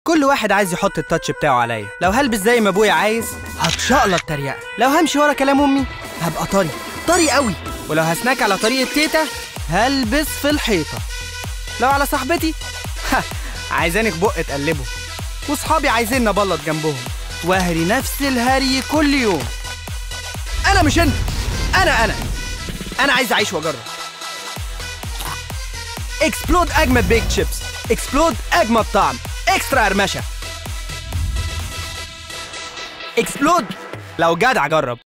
كل واحد عايز يحط التاتش بتاعه عليا. لو هلبس زي ما ابويا عايز هتشقلط تريقه، لو همشي ورا كلام امي هبقى طري قوي، ولو هسناك على طريقه تيتا هلبس في الحيطه. لو على صاحبتي عايزاني في بق تقلبه، وصحابي عايزين نبلط جنبهم، وهري نفس الهري كل يوم. انا مش انت، انا عايز اعيش واجرب. اكسبلود اجمد بيك تشيبس، اكسبلود اجمد طعم، اكسترا قرمشه. اكسبلود لو جدع جرب.